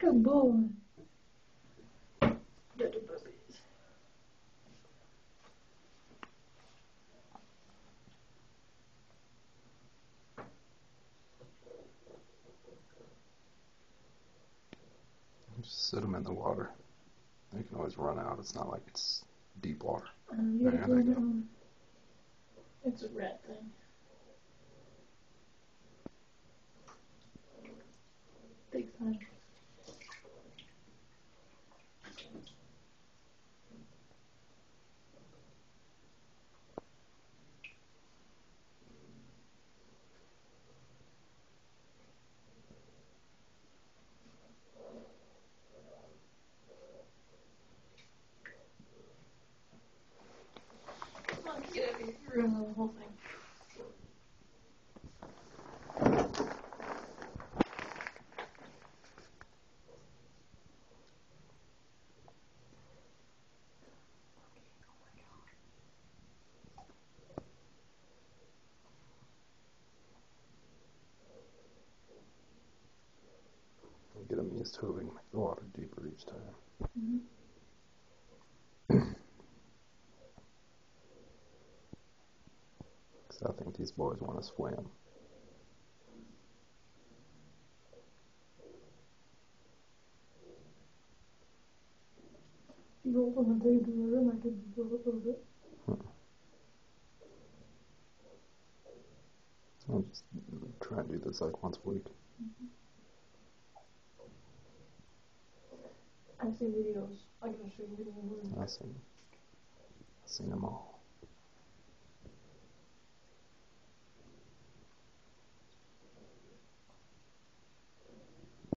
Good boy. Dirty puppies. Just sit them in the water. They can always run out. It's not like it's deep water. You gotta clean it on. It's a rat thing. Takes time. Come on, get up here. You're ruining the whole thing. Get them used to it. We can make the water deeper each time. Mm-hmm. Because I think these boys want to swim. You go up on the table and I could go up a little bit. I'll just try and do this like once a week. Mm-hmm. I've seen videos. I can show you videos. I've seen them all.